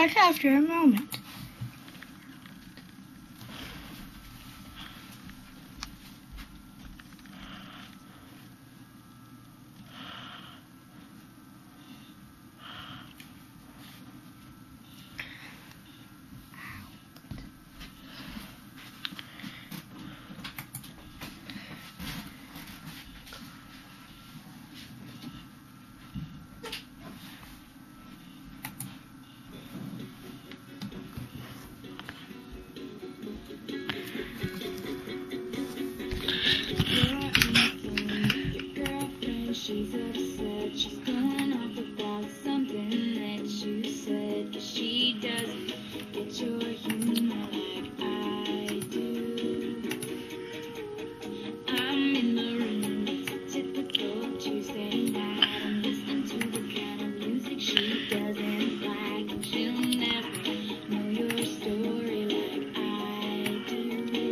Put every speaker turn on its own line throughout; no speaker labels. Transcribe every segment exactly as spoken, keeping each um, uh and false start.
back after a moment.
She's upset, she's going off about something that you said. But she doesn't get your humor like I do. I'm in the room, it's a typical Tuesday night. I'm listening to the kind of music she doesn't like, and she'll never know your story like I do.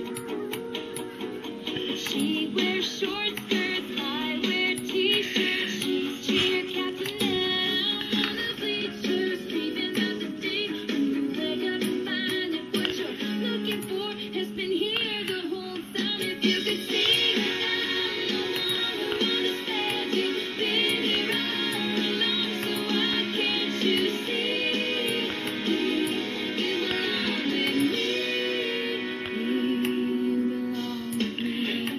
She wears short skirts, I wear t-shirts. She's cheer captain and I'm on the bleachers, dreaming about the day when you wake up and find that what you're looking for has been here the whole time. If you could see that I'm the one who understands you, been here all along, so why can't you see? You belong with me. You belong with me.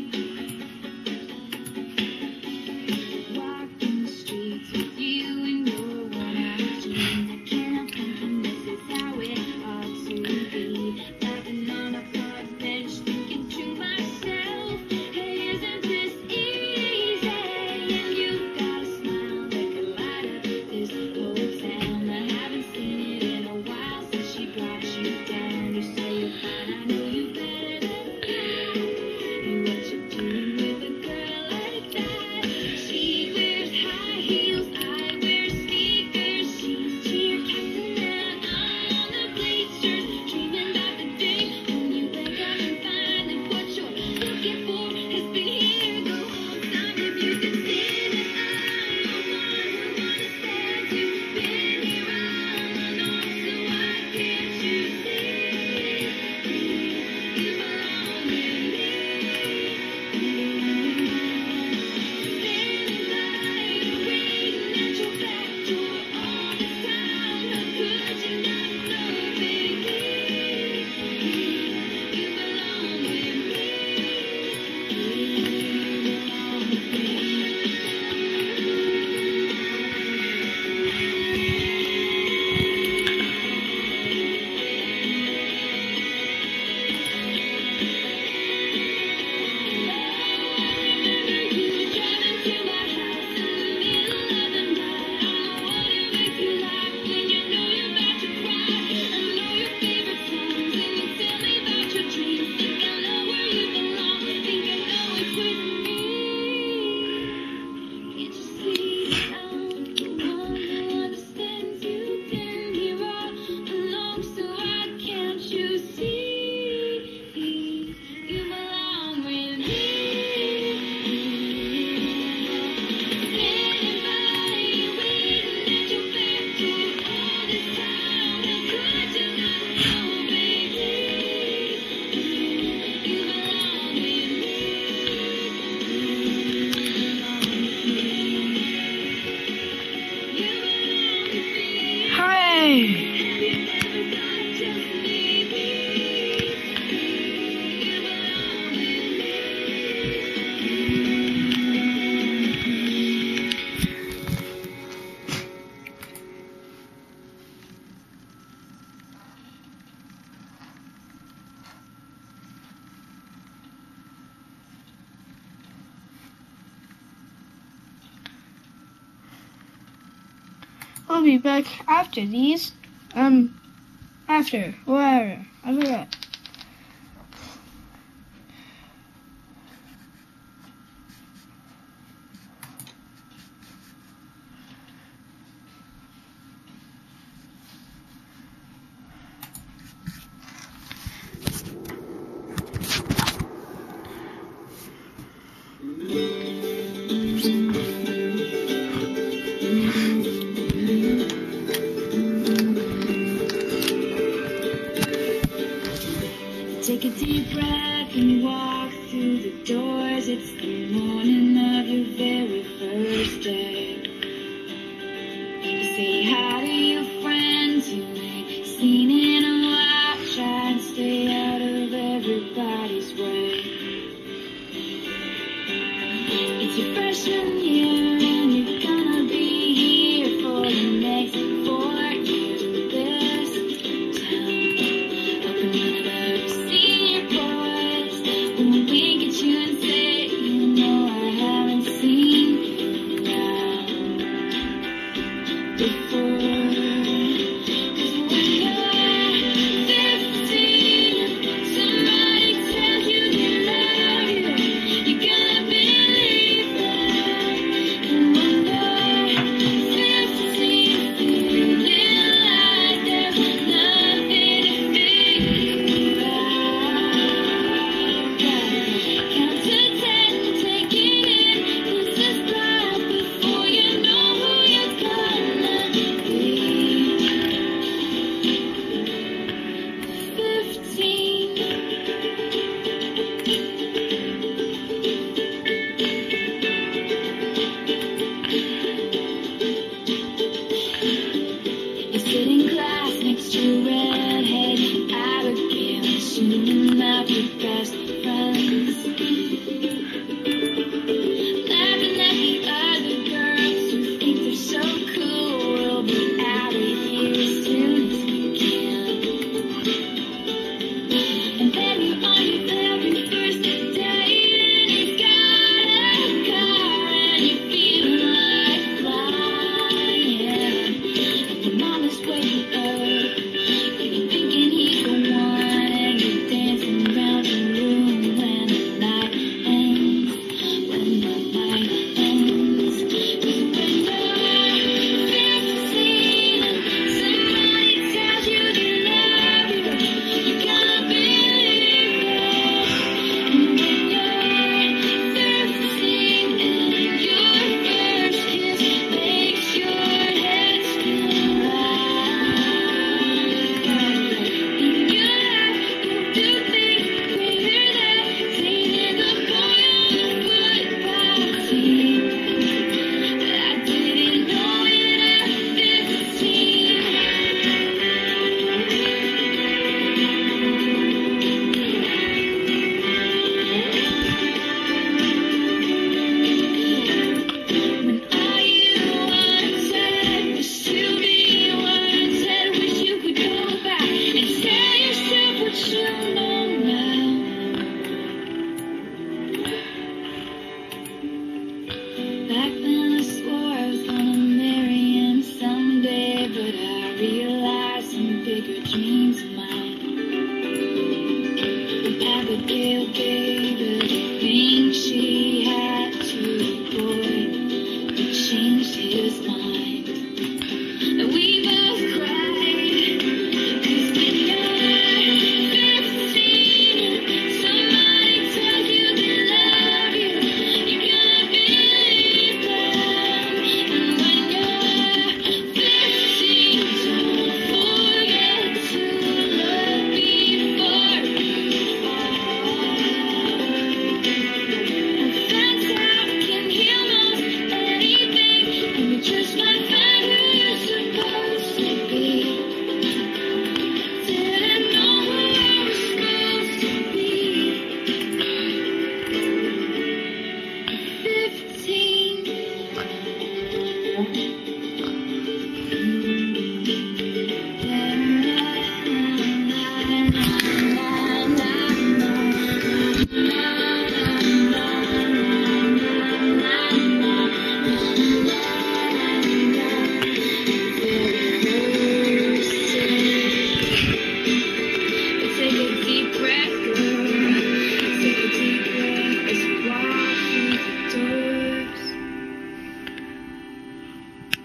Walking the streets with you in your worn-out jeans, I can't help thinking this is how it ought to be. Laughing on a park bench, thinking to myself, hey, isn't this easy? And you've got a smile that could light up this whole town. I haven't seen it in a while since she brought you down. You say you're fine, I know you better than that. And what you doing with a girl like that? She wears high heels, I wear sneakers. She's cheer captain and I'm on the bleachers, dreaming about the day when you wake up and find that what you're looking for has been here the whole time. If you could see that I'm the one who understands you, been here all along, so why can't you see? You belong with me. Standing by you, waiting at your back door all this time. How could you not know, baby? You belong with me. You belong with me.
We'll be back after these. Um, after, whatever. I forgot.
Take a deep breath and walk through the doors. It's the morning of your very first day. You say hi to your friends you ain't seen in a while. Try and stay out of everybody's way. It's your freshman year and you're gonna be here for the next four years in this town. Hoping none of those senior boys will wink at you and say, you know I haven't seen you around before. 'Cause when you're fifteen, somebody tells you they love you, you gotta believe that. And when you're fifteen, feeling like there's nothing to figure out. Count to ten, take it in, this is life before you know who you're gonna be. Fifteen. You sit in class next to a redhead Abigail, shooting out your best friends, laughing at the other girls who think they're so cool. We'll be out of here as soon as we can. And then you're on your very first date, and he's got a car, and you're feeling like flying. And your mom is waiting up, and you're thinking he's the one, and you're dancing around your room when the night ends, when the night ends. 'Cause when you're fifteen, somebody tells you they love you, you gotta believe it. And when you're fifteen and your first kiss makes your head spin right, in your life you'll do things greater than seeing the boy on the football team. But I didn't know it at fifteen. When all you wanted was to be wanted, wish you could go back and tell yourself what you know now. Back then I swore I was gonna marry him someday, but I realized some bigger dreams of mine. When Abigail gave